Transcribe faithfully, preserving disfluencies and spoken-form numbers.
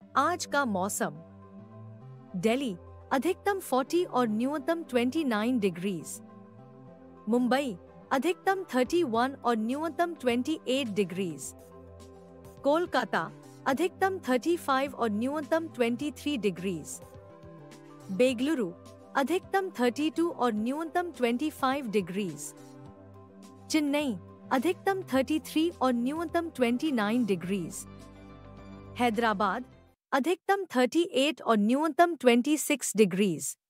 आज का मौसम। दिल्ली अधिकतम चालीस और न्यूनतम उनतीस डिग्रीज। मुंबई अधिकतम इकतीस और न्यूनतम अट्ठाईस डिग्रीज। कोलकाता अधिकतम पैंतीस और न्यूनतम तेईस डिग्रीज। बेंगलुरु अधिकतम बत्तीस और न्यूनतम पच्चीस डिग्रीज। चेन्नई अधिकतम तैंतीस और न्यूनतम उनतीस डिग्रीज। हैदराबाद अधिकतम अड़तीस और न्यूनतम छब्बीस डिग्रीज।